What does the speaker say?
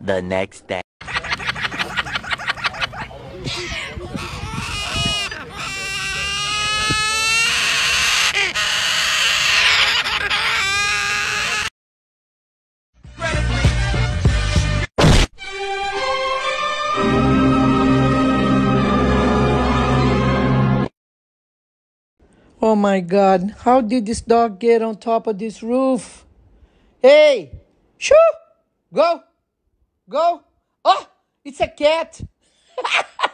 The next day. Oh my God, how did this dog get on top of this roof? Hey! Shoo! Go! Go! Oh! It's a cat!